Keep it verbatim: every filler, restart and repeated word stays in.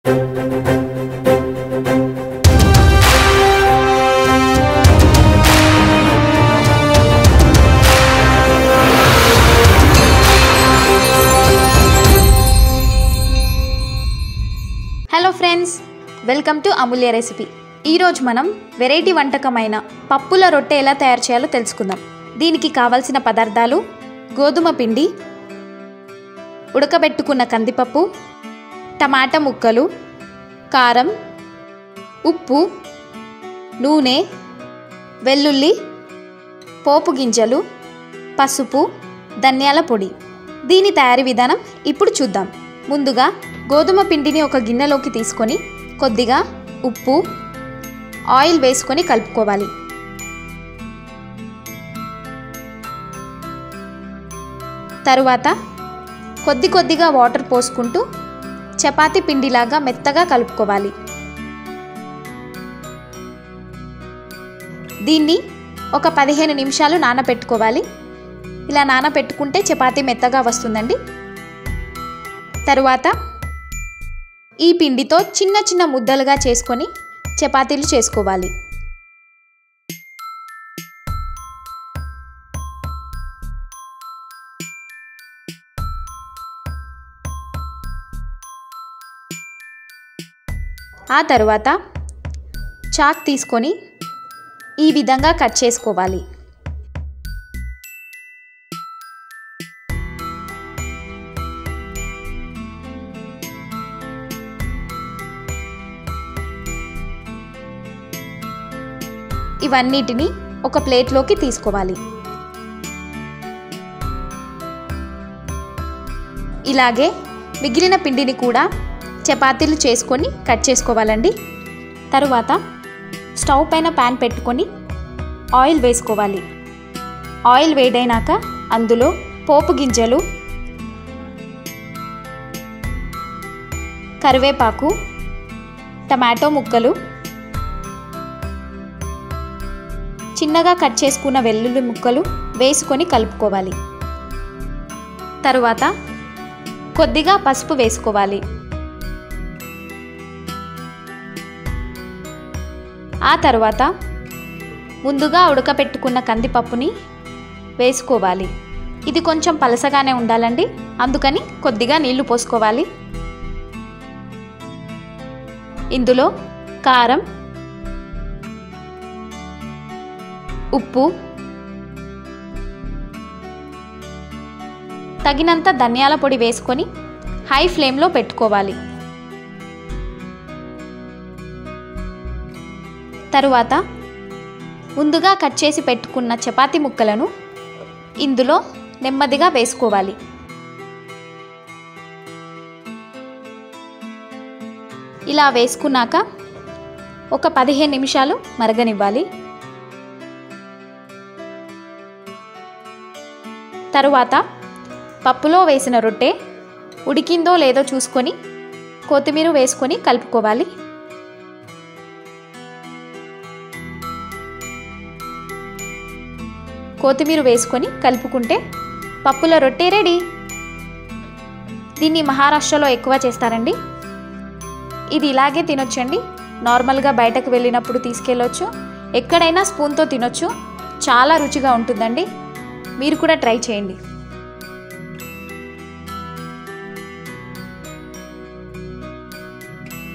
Hello friends, welcome to Amulya recipe. ఈరోజు మనం variety వంటకమైన పప్పుల రొట్టె ఎలా తయారు చేయాలో తెలుసుకుందాం. దీనికి కావాల్సిన పదార్థాలు: గోధుమ పిండి, ఉడకబెట్టుకున్న కందిపప్పు, టమాటా ముక్కలు, కారం, ఉప్పు, నూనె, వెల్లుల్లి, పోపు గింజలు, పసుపు, ధనియాల పొడి. దీని తయారీ విధానం ఇప్పుడు చూద్దాం. ముందుగా గోధుమ పిండిని ఒక గిన్నెలోకి తీసుకొని కొద్దిగా ఉప్పు, ఆయిల్ వేసుకొని కలుపుకోవాలి. తరువాత కొద్ది కొద్దిగా వాటర్ పోసుకుంటూ చపాతీ పిండిలాగా మెత్తగా కలుపుకోవాలి. దీన్ని ఒక పదిహేను నిమిషాలు నానబెట్టుకోవాలి. ఇలా నానబెట్టుకుంటే చపాతీ మెత్తగా వస్తుందండి. తరువాత ఈ పిండితో చిన్న చిన్న ముద్దలుగా చేసుకొని చపాతీలు చేసుకోవాలి. ఆ తరువాత చాక్ తీసుకొని ఈ విధంగా కట్ చేసుకోవాలి. ఇవన్నిటిని ఒక ప్లేట్లోకి తీసుకోవాలి. ఇలాగే మిగిలిన పిండిని కూడా చపాతీలు చేసుకొని కట్ చేసుకోవాలండి. తరువాత స్టవ్ పైన ప్యాన్ పెట్టుకొని ఆయిల్ వేసుకోవాలి. ఆయిల్ వేడైనాక అందులో పోపు గింజలు, కరివేపాకు, టమాటో ముక్కలు, చిన్నగా కట్ చేసుకున్న వెల్లుల్లి ముక్కలు వేసుకొని కలుపుకోవాలి. తరువాత కొద్దిగా పసుపు వేసుకోవాలి. ఆ తరువాత ముందుగా ఉడకపెట్టుకున్న కందిపప్పుని వేసుకోవాలి. ఇది కొంచెం పలసగానే ఉండాలండి, అందుకని కొద్దిగా నీళ్లు పోసుకోవాలి. ఇందులో కారం, ఉప్పు, తగినంత ధనియాల పొడి వేసుకొని హై ఫ్లేమ్లో పెట్టుకోవాలి. తరువాత ముందుగా కట్ చేసి పెట్టుకున్న చపాతీ ముక్కలను ఇందులో నెమ్మదిగా వేసుకోవాలి. ఇలా వేసుకున్నాక ఒక పదిహేను నిమిషాలు మరగనివ్వాలి. తరువాత పప్పులో వేసిన రొట్టె ఉడికిందో లేదో చూసుకొని కొత్తిమీర వేసుకొని కలుపుకోవాలి. కొత్తిమీర వేసుకొని కలుపుకుంటే పప్పుల రొట్టె రెడీ. దీన్ని మహారాష్ట్రలో ఎక్కువ చేస్తారండి. ఇది ఇలాగే తినొచ్చండి. నార్మల్గా బయటకు వెళ్ళినప్పుడు తీసుకెళ్ళొచ్చు, ఎక్కడైనా స్పూన్తో తినొచ్చు. చాలా రుచిగా ఉంటుందండి. మీరు కూడా ట్రై చేయండి.